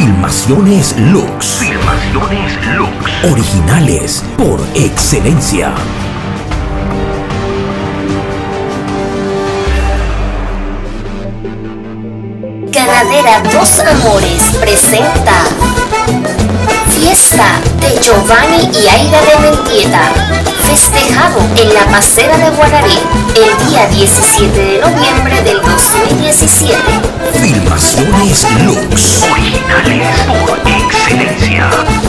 Filmaciones Lux. Filmaciones Lux. Originales por excelencia. Ganadera Dos Amores presenta Fiesta de Giovanni y Aida de Mendieta, festejado en la Pasera de Guanaré el día 17 de noviembre del 2017. Filmaciones Lux. Originales por excelencia.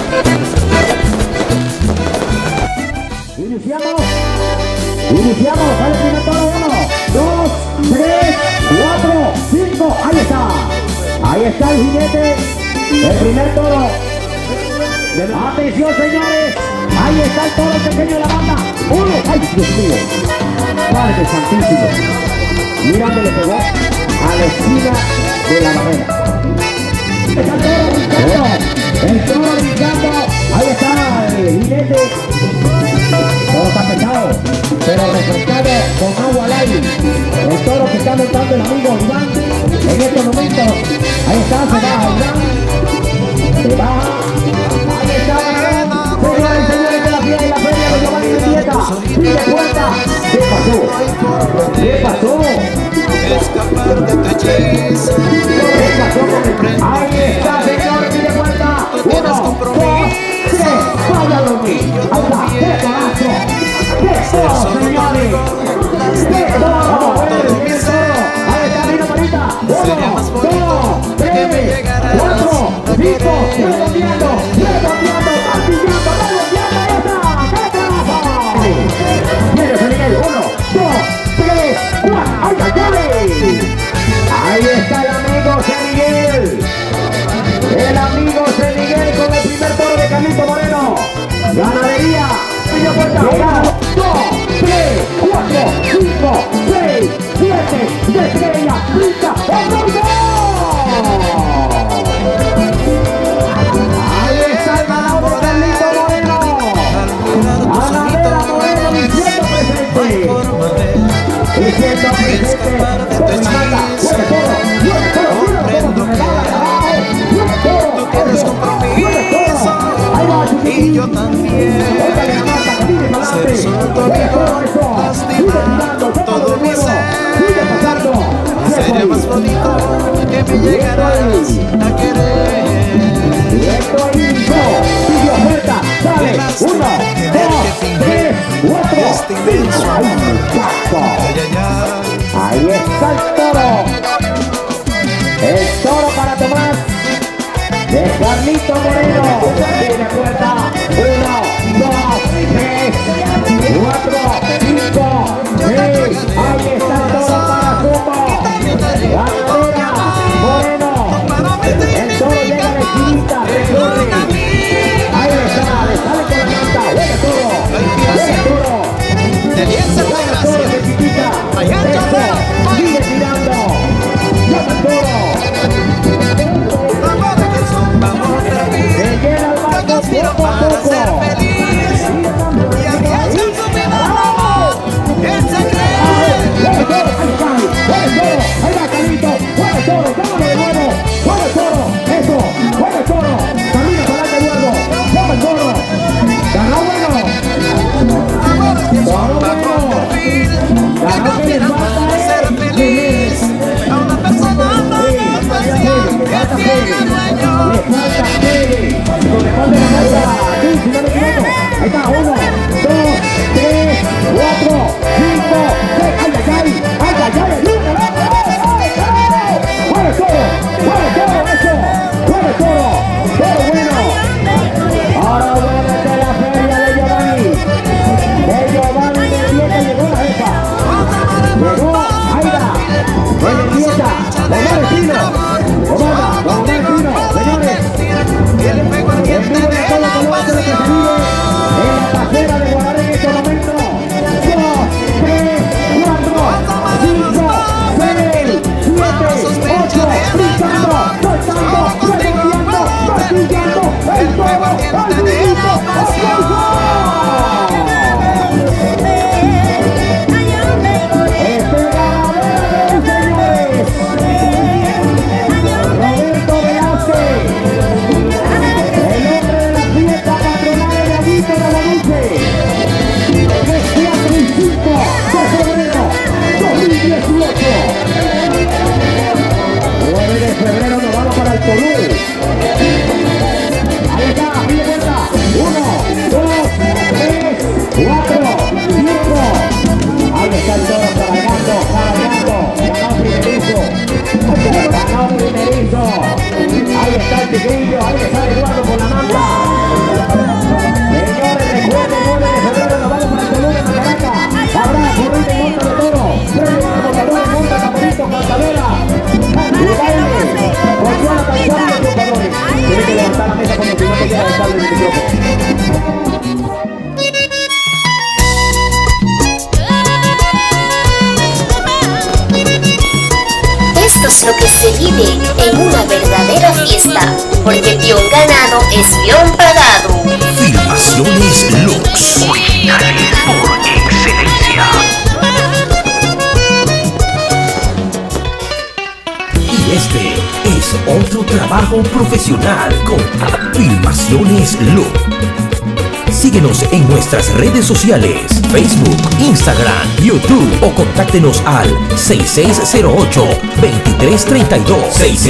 Iniciamos, sale el primer toro, 1, 2, 3, 4, 5, ahí está el jinete, el primer toro. Atención señores, ahí está el toro pequeño de la banda, 1, ay Dios mío, Padre Santísimo, mira dónde le pegó, a la esquina de la barrera. El toro brincando, ahí está el jinete. Todo está pesado, pero refrescado con agua al aire. El toro que está montando el amigo Iván en estos momentos. Ahí está, se baja Iván. Se baja. Ahí está, señores y señores de la fiesta y la feria de Giovanni Mendieta. Pide puerta. ¿Qué pasó? ¿Qué pasó? Escapar de tu hechizo. ¿Qué pasó? Ahí está, señor, pide puerta. 1, 2, 3, vaya lo mismo. Ahí está, qué corazo. ¡Qué toro, señores! ¡Qué toro! Ahí está, mira, manita. 1, 2, 3, 4, 5, redondeando, martillando, ¡viene Miguel! 1, 2, 3, 4, ¡ay, ay, ay! Ahí está el amigo San Miguel. El amigo San Miguel con el primer toro de Carlito Moreno. Ganadería. 1, 2, 3, 4, 5, 6, 7, de estrella, brinca, ahí está el ganador de Carlito Moreno. Ganadera Moreno diciendo presente. Diciendo presente. Con la mata, Tú tienes compromiso y yo también. Ser solo tu amigo, lastimando todo mi ser. Sería más bonito que me llegaras a querer. Directo ahí, pidió oferta, sale, 1, 2, 3, 4, 5, ahí está el toro. El toro para Tomás de Carlito Moreno. Tiene puerta, 1, 2, 3, 4, 5, 6, ahí está el toro para Zumbo. Ganadera Moreno. El toro llega a la esquinita, recorre. Ahí está, le sale con la manta. Buena toro, buena toro. Buena toro, se chiquita. Eso, sigue tirando. Llama el toro. Se llena es lo que se vive en una verdadera fiesta, porque peón ganado es peón pagado. Filmaciones Lux. Originales por excelencia. Y este es otro trabajo profesional con Filmaciones Lux. Síguenos en nuestras redes sociales, Facebook, Instagram, YouTube o contáctenos al 6608-2332.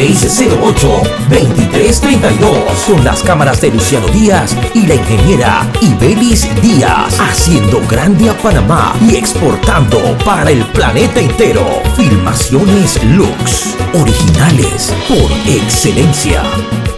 6608-2332 con las cámaras de Luciano Díaz y la ingeniera Ibelis Díaz, haciendo grande a Panamá y exportando para el planeta entero. Filmaciones Lux, originales por excelencia.